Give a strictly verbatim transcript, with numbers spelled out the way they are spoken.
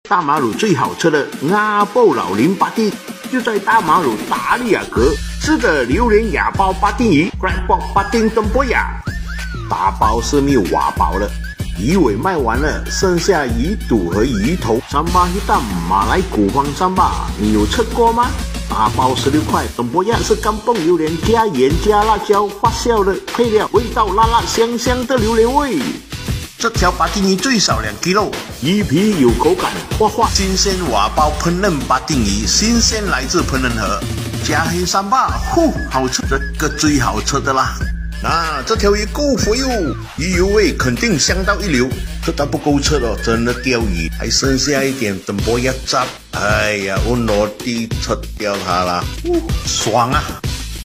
大马鲁最好吃的阿布老林巴丁，就在大马鲁达利亚阁，吃的榴莲哑包巴丁鱼 ，Crab Pork 巴丁东波呀，大包是没有瓦包了。 鱼尾卖完了，剩下鱼肚和鱼头。三巴一档马来古方三巴，你有吃过吗？大包十六块，东坡亚是干蹦榴莲加盐加辣椒发酵的配料，味道辣辣香香的榴莲味。这条巴丁鱼最少两 kg， 鱼皮有口感，滑滑，新鲜瓦包烹饪巴丁鱼，新鲜来自烹饪盒，加黑三巴，呼，好吃，这个最好吃的啦。 啊，这条鱼够肥哦，鱼油味肯定香到一流。这它不够吃哦，真的钓鱼，还剩下一点等波一扎。哎呀，我落地吃掉它了，爽啊！